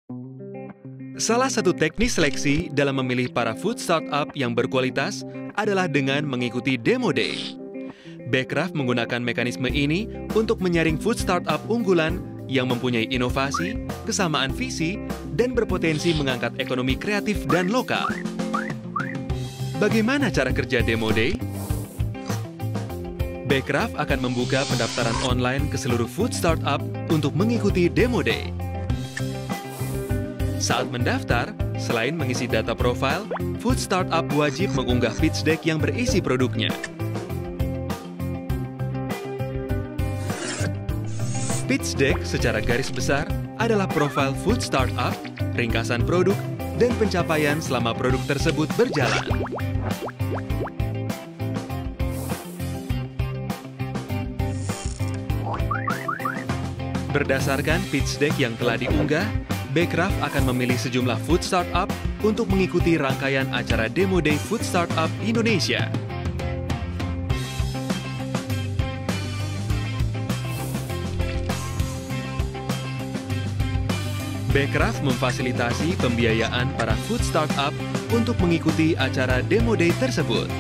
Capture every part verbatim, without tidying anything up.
Salah satu teknis seleksi dalam memilih para food startup yang berkualitas adalah dengan mengikuti Demo Day. Bekraf menggunakan mekanisme ini untuk menyaring food startup unggulan yang mempunyai inovasi, kesamaan visi, dan berpotensi mengangkat ekonomi kreatif dan lokal. Bagaimana cara kerja Demo Day? Bekraf akan membuka pendaftaran online ke seluruh food startup untuk mengikuti Demo Day. Saat mendaftar, selain mengisi data profil, food startup wajib mengunggah pitch deck yang berisi produknya. Pitch deck secara garis besar adalah profil food startup, ringkasan produk, dan pencapaian selama produk tersebut berjalan. Berdasarkan pitch deck yang telah diunggah, Bekraf akan memilih sejumlah food startup untuk mengikuti rangkaian acara Demo Day Food Startup Indonesia. Bekraf memfasilitasi pembiayaan para food startup untuk mengikuti acara Demo Day tersebut.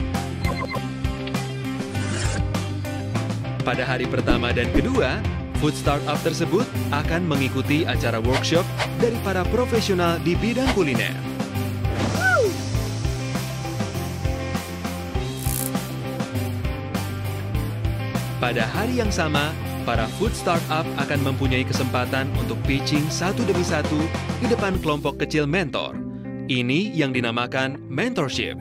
Pada hari pertama dan kedua, food startup tersebut akan mengikuti acara workshop dari para profesional di bidang kuliner. Pada hari yang sama, para food startup akan mempunyai kesempatan untuk pitching satu demi satu di depan kelompok kecil mentor. Ini yang dinamakan mentorship.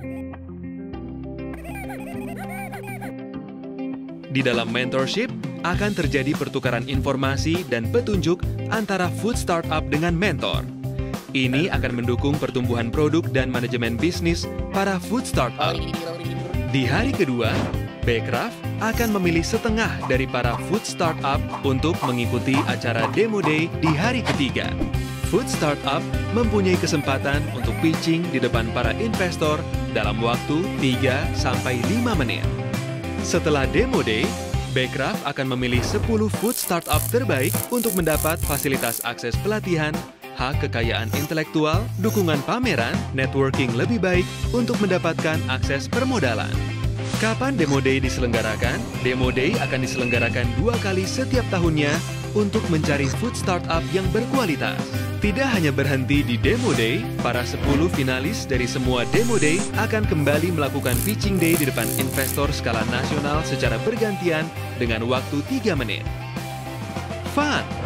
Di dalam mentorship, akan terjadi pertukaran informasi dan petunjuk antara food startup dengan mentor. Ini akan mendukung pertumbuhan produk dan manajemen bisnis para food startup. Di hari kedua, Bekraf akan memilih setengah dari para food startup untuk mengikuti acara Demo Day di hari ketiga. Food startup mempunyai kesempatan untuk pitching di depan para investor dalam waktu tiga sampai lima menit. Setelah Demo Day, Bekraf akan memilih sepuluh food startup terbaik untuk mendapat fasilitas akses pelatihan, hak kekayaan intelektual, dukungan pameran, networking lebih baik untuk mendapatkan akses permodalan. Kapan Demo Day diselenggarakan? Demo Day akan diselenggarakan dua kali setiap tahunnya untuk mencari food startup yang berkualitas. Tidak hanya berhenti di Demo Day, para sepuluh finalis dari semua Demo Day akan kembali melakukan pitching day di depan investor skala nasional secara bergantian dengan waktu tiga menit. Fun!